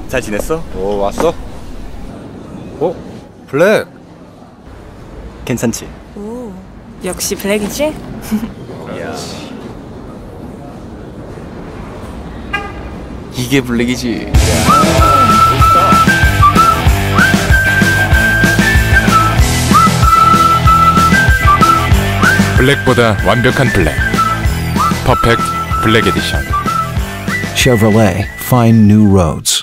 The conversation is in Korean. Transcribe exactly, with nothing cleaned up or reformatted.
잘 지냈어? 오, 왔어? 어? 블랙! 괜찮지? 오, 역시 블랙이지? 야. 이게 블랙이지. 블랙보다 완벽한 블랙. 퍼펙트 블랙 에디션. Chevrolet, find new roads.